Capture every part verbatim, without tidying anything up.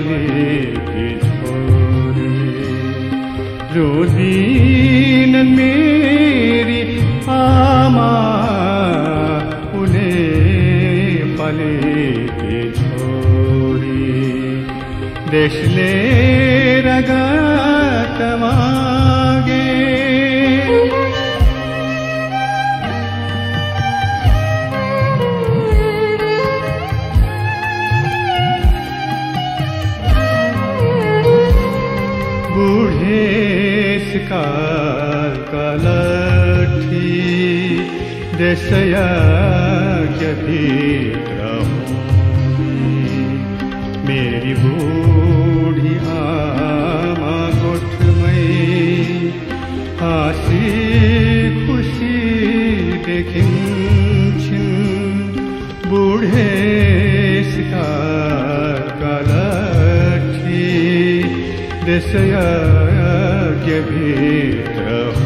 पालेकी छोरी रुँदिनन् मेरी आमा उनी पालेकी छोरी देशले रगत मागे काल कालठी देशयाज्ञ भित्र मेरी बूढी आमा गोठमै हाँसी खुसी देखिन्छन् बुढेसकाल कालठी देशयाज्ञ भित्र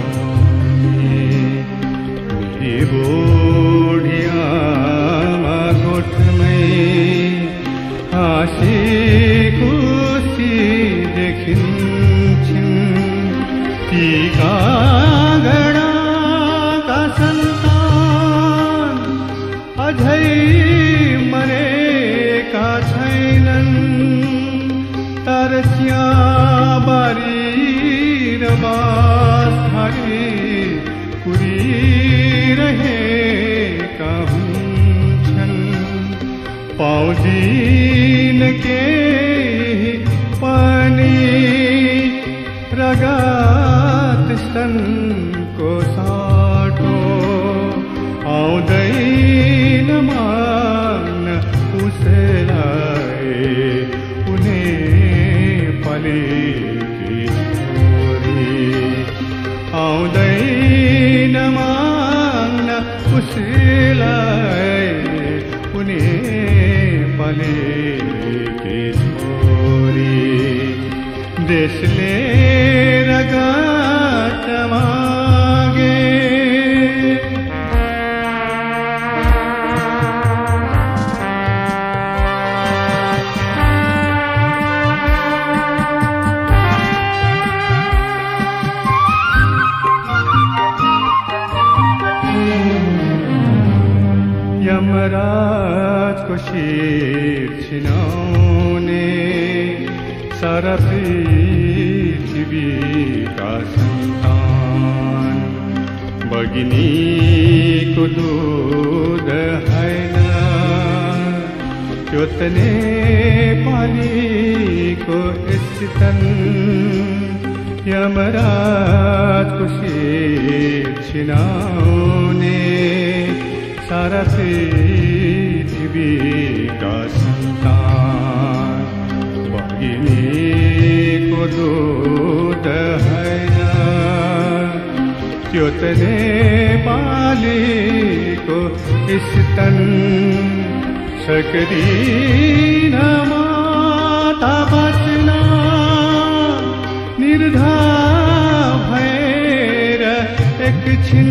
मेरी बूढी आमा गोठमै हाँसी खुसी देखिन्छन् ती कागडाका सन्तान अझै मरेका छैनन् तर बारी र बाँसघारी कुरिरहेका हुन्छन् पाउँदिन केही पनि रगत स्तनको साटो आउँदैन मान उसलाई उनी पालेकी छोरी आउँदैन मान उसलाई उनी पालेकी छोरी देशले रगत मागे यमराजको शिर छिनाउने सारा पृथ्वीका सन्तान बगिनीको दूध हैन त्यो त नेपालीको स्तन यमराजको शिर छिनाउने सारा पृथ्वीका सन्तान बगिनीको दूध हैन त्यो त नेपालीको स्तन सक्दिन माता बच्न निर्धार भएर एकछिन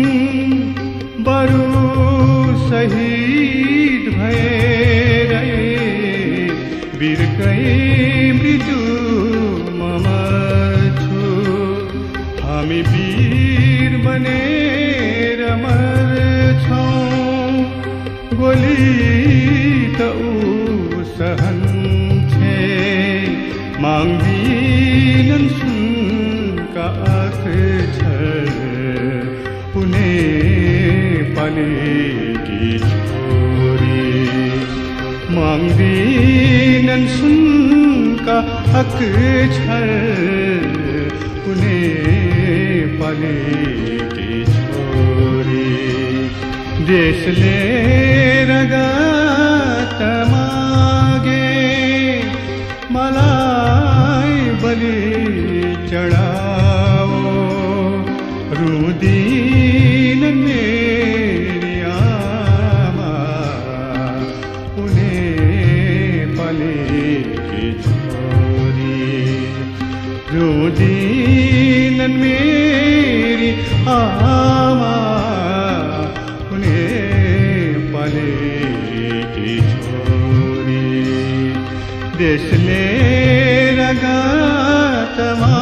बरु शहीद भएर बिर्कै मृत्युमा मर्छु हामी वीर बनेर मर्छौं गोली त ऊ सहन्छे माग्दिनन् सुनका अक्षर उनी पालेकी छोरी माग्दिनन् सुनका अक्षर उनी पालेकी छोरी देशले रगत मागे मलाई बलि चढाओ रुँदिन मेरी आमा उनी पालेकी छोरी रुँदिन मेरी आमा उनी पालेकी छोरी देशले आकाशमा